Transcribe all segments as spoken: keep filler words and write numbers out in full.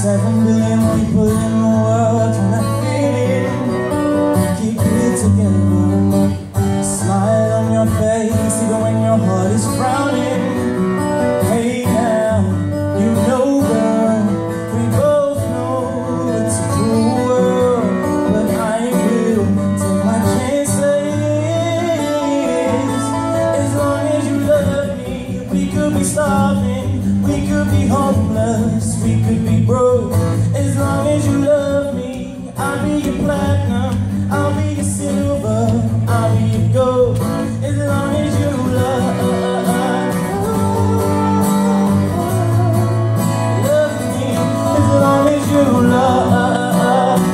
Seven billion people in the world trying to fit in. Keep it together. Smile on your face even when your heart is frowning. Hey now, you know girl, we both know it's a cruel world, but I will take my chances. As long as you love me, we could be starving, we could be homeless, we could be broke. As long as you love me, I'll be your platinum, I'll be your silver, I'll be your gold. As long as you love, love me. As long as you love,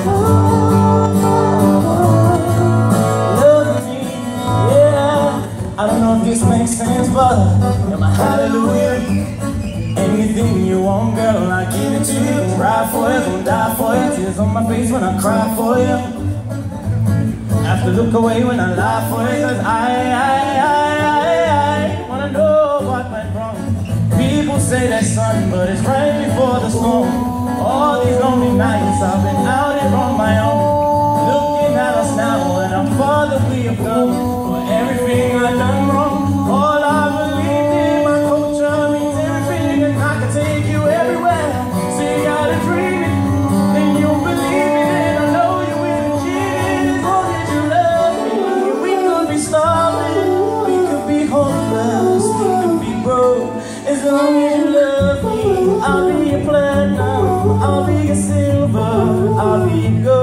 love me. Yeah, I don't know if this makes sense, but you're my hallelujah. Anything you want, girl, I give it to you. Cry for you, gonna die for you. Tears on my face when I cry for you. Have to look away when I lie for you. Cause I, I, I, I, I wanna know what went wrong. People say there's sun, but it's right before the storm. All these lonely nights I've been out here on my own. Looking at us now and I'm far that we have come. For everything I've done wrong, all I believed in my culture means everything, and I can take you everywhere. So you gotta dream it, and you believe it, and I know you will achieve it. As long as you love me, we could be starving, we could be homeless, we could be broke. As long as you love me, I'll be your platinum, I'll be your silver, I'll be your gold.